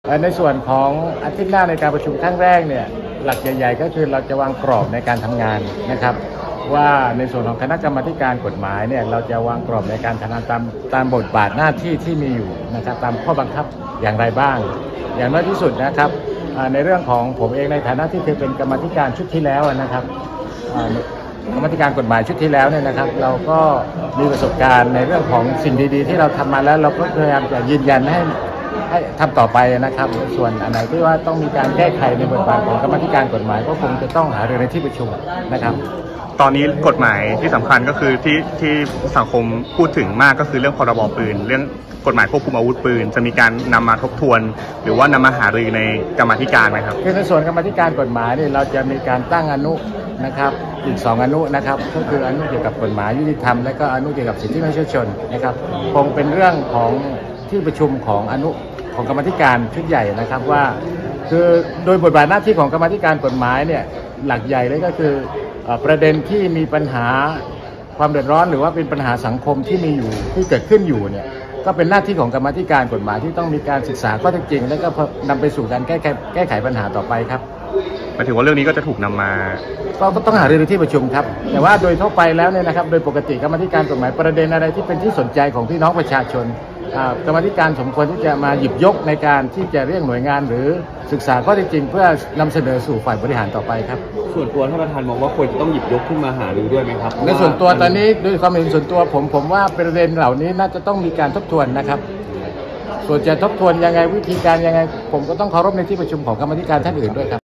ในส่วนของอาทิตย์หน้าในการประชุมครั้งแรกเนี่ยหลักใหญ่ๆก็คือเราจะวางกรอบในการทำงานนะครับว่าในส่วนของคณะกรรมาการกฎหมายเนี่ยเราจะวางกรอบในการทำงานตามบทบาทหน้าที่ที่มีอยู่นะครับตามข้อบังคับอย่างไรบ้างอย่างน้อยที่สุดนะครับในเรื่องของผมเองในฐานะที่เคยเป็นกรรมาการชุดที่แล้วนะครับกรรมาการกฎหมายชุดที่แล้วเนี่ยนะครับเราก็มีประสบการณ์ในเรื่องของสิ่งดีๆที่เราทำมาแล้วเราก็พยายามจะยืนยันให้ทำต่อไปนะครับส่วนอันไหนที่ว่าต้องมีการแก้ไขในบทบาทของกรรมาการกฎหมายก็คงจะต้องหารือในที่ประชุมนะครับตอนนี้กฎหมายที่สำคัญก็คือที่สังคมพูดถึงมากก็คือเรื่องพรบปืนเรื่องกฎหมายควบคุมอาวุธปืนจะมีการนำมาทบทวนหรือว่านำมาหารือในกรรมาธิการไหมครับคือในส่วนกรรมาธิการกฎหมายเนี่ยเราจะมีการตั้งอนุนะครับอีก2อนุนะครับก็คืออนุเกี่ยวกับกฎหมายยุติธรรมและก็อนุเกี่ยวกับสิทธิมนุษยชนนะครับคงเป็นเรื่องของที่ประชุมของอนุของกรรมาธิการชุดใหญ่นะครับว่าคือโดยบทบาทหน้าที่ของกรรมาธิการกฎหมายเนี่ยหลักใหญ่เลยก็คือประเด็นที่มีปัญหาความเดือดร้อนหรือว่าเป็นปัญหาสังคมที่มีอยู่ที่เกิดขึ้นอยู่เนี่ยก็เป็นหน้าที่ของกรรมาธิการกฎหมายที่ต้องมีการศึกษาข้อเท็จจริงแล้วก็นำไปสู่การแก้ไขปัญหาต่อไปครับหมายถึงว่าเรื่องนี้ก็จะถูกนำมาก็ต้องหารือในที่ประชุมครับแต่ว่าโดยทั่วไปแล้วเนี่ยนะครับโดยปกติกรรมาธิการกฎหมายประเด็นอะไรที่เป็นที่สนใจของพี่น้องประชาชนกรรมาธิการสมควรที่จะมาหยิบยกในการที่จะเรียกหน่วยงานหรือศึกษาข้อเท็จจริงเพื่อนำเสนอสู่ฝ่ายบริหารต่อไปครับส่วนตัวท่านประธานมองว่าควรจะต้องหยิบยกขึ้นมาหารือด้วยไหมครับในส่วนตัวตอนนี้โดยความเห็นส่วนตัวผมว่าประเด็นเหล่านี้น่าจะต้องมีการทบทวนนะครับส่วนจะทบทวนยังไงวิธีการยังไงผมก็ต้องเคารพในที่ประชุมของกรรมาธิการท่านอื่นด้วยครับ